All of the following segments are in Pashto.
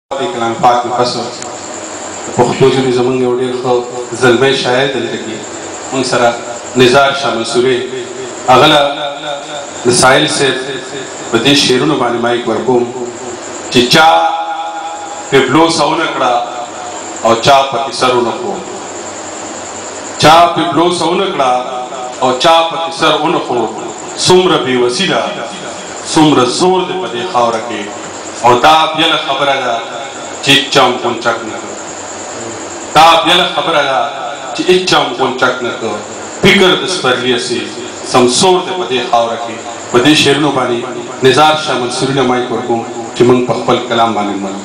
کلام پاک مفسر پښتو ژبې زموږ یو ډېر ښه زلمی شاعر دلته کې موږ سره نزار شاه منصوري هغه له ساحل صاحب په دې شعرونو باندې مایک ورکوم چې چا پبلوس ونه کړه او چا پکې سر ونه کړو چا پبلوس ونه کړه او چا پکې سر ونه کړو څومره بې وسیله څومره زور دی په دې خاوره کې او دا بیله خبره ده چې هیچا هم غونچک نه کړ دا بیله خبره ده چې هیچا هم غونچک نه کړ فکر د سپرلي هسې سمسور دی په دې خاوره کې په دې شعرونو باندې نزار شاه منصوري له مایک ورکوم چې موږ په خپل کلام باندې منو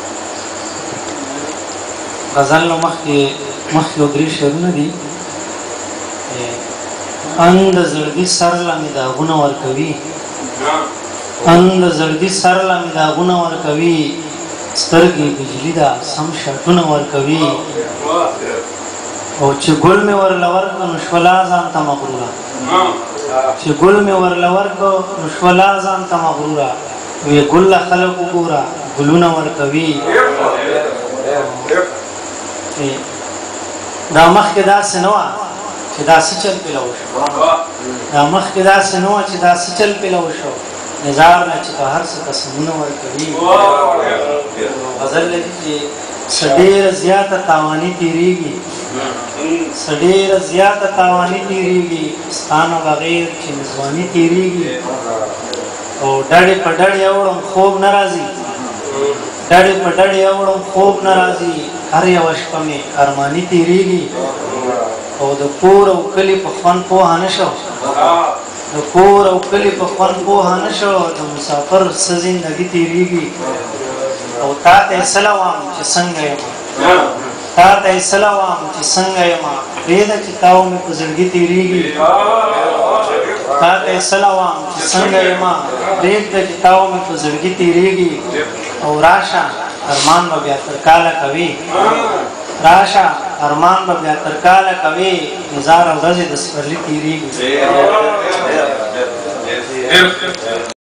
غزل نو مخکې یو درې شعرونه دي ان د زړګي سر له مې داغونه ورکوي ان د زړګي سر له مې داغونه ورکوي سترګې بجلي ده سم شټونه ورکوي او چې ګل مې ورله ورکړه نو شولا ځان ته مغروره چې ګل مې ورله ورکړه نو شولا ځان ته مغروره وی ګل له خلک وګوره ګلونه ورکوي دا مخکې داسې نه وه چې داسې چل پیله وشو دا مخکې داسې نه وه چې داسې چل پیله وشو نظار نه چې په هر څه قسمونه ورکوي غزل لري چې څه ډېره زیاته تاواني تېرېږي څه ډېره زیاته تاواني تېرېږي ستا نه بغیر چې مزواني تېرېږي او ډډې په ډډې اوړم خوب نه راځي ډډې په ډډې اوړم خوب نه راځي هر یوه شپه مې ارماني تېرېږي او د کور او کلي په خوند پوهه نه شو د کور او کلي په خوند پوهه نه شو د مسافر څه زندګي تېرېږي او تا ته یې سله وایم چې څنګه یم تا ته یې سله وایم چې څنګه یم پرېږده چې تاو مې په زړګي تېرېږي تا ته یې سله وایم چې څنګه یم پرېږده چې تاو مې په زړګي تېرېږي او راشه ارمان به بیا تر کاله کوي راشه ارمان به بیا تر کاله کوي نظاره ورځې د سپرلي تېرېږي